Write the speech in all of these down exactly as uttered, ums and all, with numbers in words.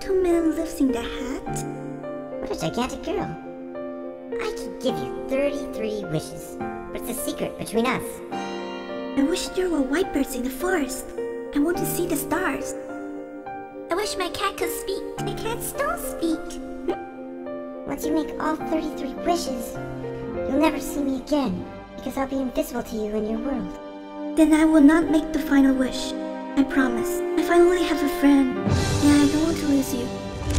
little man lives in the hat? What a gigantic girl. I could give you thirty-three wishes, but it's a secret between us. I wish there were white birds in the forest. I want to see the stars. I wish my cat could speak. My cats don't speak. Once you make all thirty-three wishes, you'll never see me again, because I'll be invisible to you in your world. Then I will not make the final wish. I promise. I finally have a friend, and I don't want to lose you.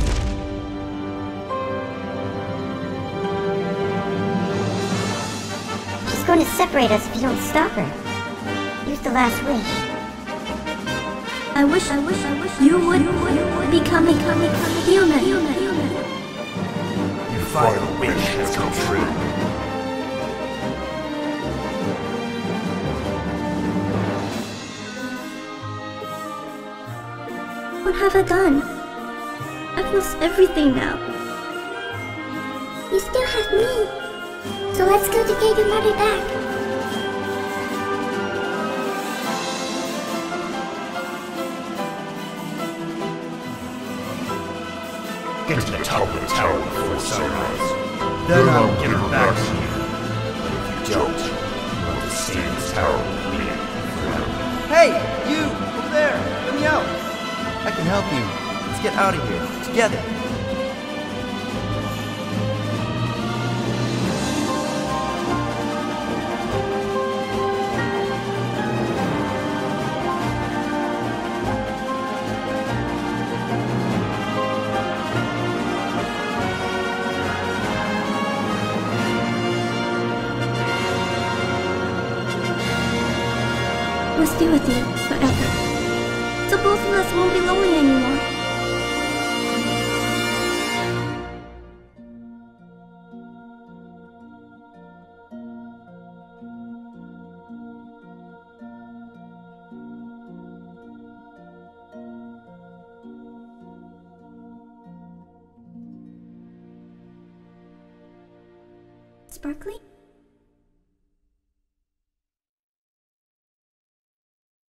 She's going to separate us if you don't stop her. Use the last wish. I wish, I wish, I wish you would, you would, you would become, become, become a human. human, human. Your final wish has come true. What have I done? I've lost everything now. You still have me. So let's go to get your mother back. Get to the top of the tower before sunrise. Then I will give her back to you. But if you don't, you will have to stay in this tower with me forever. Hey, you! Over there! Let me out! I can help you. Let's get out of here, together. We'll stay with you forever. So both of us won't be lonely anymore. Sparkly?